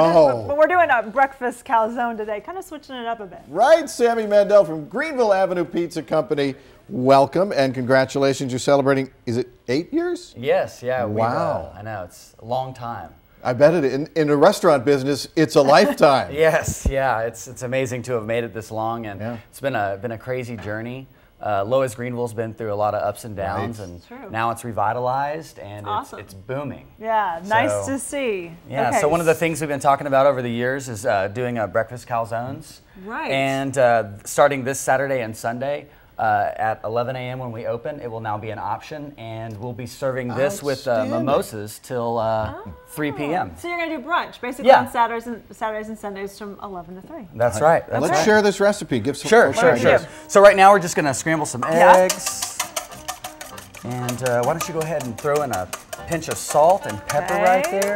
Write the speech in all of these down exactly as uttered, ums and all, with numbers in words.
Oh. But we're doing a breakfast calzone today, kind of switching it up a bit. Right, Sammy Mandel from Greenville Avenue Pizza Company. Welcome and congratulations. You're celebrating, is it eight years? Yes, yeah. we've, Wow. Uh, I know, it's a long time. I bet it, in, in a restaurant business, it's a lifetime. Yes, yeah. It's it's amazing to have made it this long, and Yeah. it's been a been a crazy journey. Uh, Lois Greenville's been through a lot of ups and downs, Right. and True. now it's revitalized and Awesome. it's it's booming. Yeah, nice So- to see. Yeah, Okay. so one of the things we've been talking about over the years is uh, doing a breakfast calzones. Right. And uh, starting this Saturday and Sunday uh, at eleven a m when we open, it will now be an option, and we'll be serving this with uh, Outstanding. mimosas till uh, three p m So you're gonna do brunch, basically Yeah. on Saturdays and Saturdays and Sundays from eleven to three. That's right. That's Let's right. share this recipe. Give some Sure, folks sure, some sure. ideas. So right now we're just gonna scramble some Yeah. eggs. And uh, why don't you go ahead and throw in a pinch of salt and pepper Okay. right there.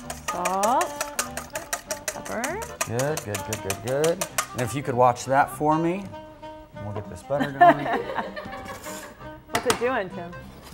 Salt, pepper. Good, good, good, good, good. And if you could watch that for me, and we'll get this butter going. What's it doing, Tim?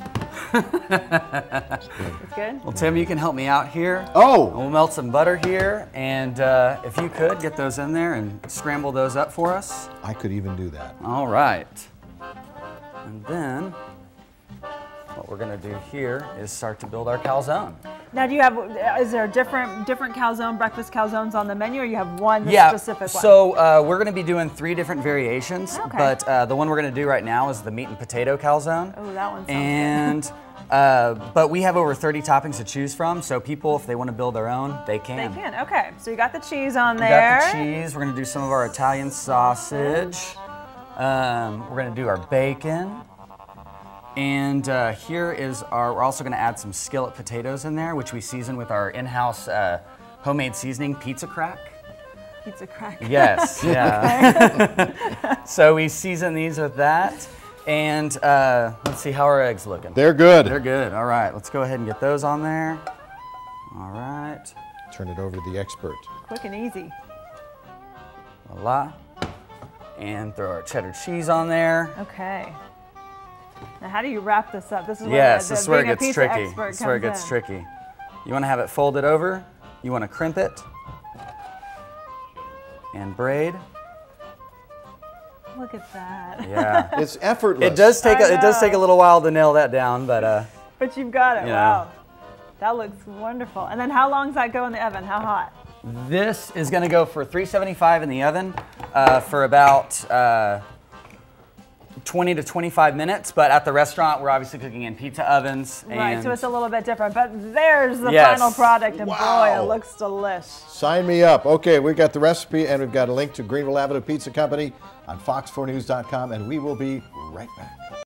It's good? Well, Tim, you can help me out here. Oh. We'll melt some butter here, and uh, if you could, get those in there and scramble those up for us. I could even do that. All right. And then, what we're gonna do here is start to build our calzone. Now, do you have, is there different different calzone, breakfast calzones on the menu, or you have one Yeah, specific one? so uh, we're gonna be doing three different variations, Okay. but uh, the one we're gonna do right now is the meat and potato calzone. Oh, that one sounds good. And, uh, but we have over thirty toppings to choose from, so people, if they wanna build their own, they They can. can, okay. So you got the cheese on We there. got the cheese. We're gonna do some of our Italian sausage. Um, we're gonna do our bacon. And uh, here is our, we're also gonna add some skillet potatoes in there, which we season with our in-house uh, homemade seasoning, Pizza Crack. Pizza crack. Yes, yeah. So we season these with that. And uh, let's see, how are our eggs looking? They're good. They're good, all right. Let's go ahead and get those on there. All right, Turn it over to the expert. Quick and easy. voila. And throw our cheddar cheese on there. Okay. Now, how do you wrap this up? This is where Yes, the, this is the, where it being a gets pizza tricky. expert This is where it comes gets in. tricky. You want to have it folded over. You want to crimp it and braid. Look at that. Yeah. It's effortless. It does take I a, it does know. take a little while to nail that down, but uh, But you've got it. You Wow. know. That looks wonderful. And then how long does that go in the oven? How hot? this is going to go for three seventy-five in the oven uh, for about uh, twenty to twenty-five minutes. But at the restaurant, we're obviously cooking in pizza ovens. Right, and so it's a little bit different. But there's the Yes. final product, and boy, Wow. it looks delish. Sign me up. Okay, we've got the recipe and we've got a link to Greenville Avenue Pizza Company on fox four news dot com, and we will be right back.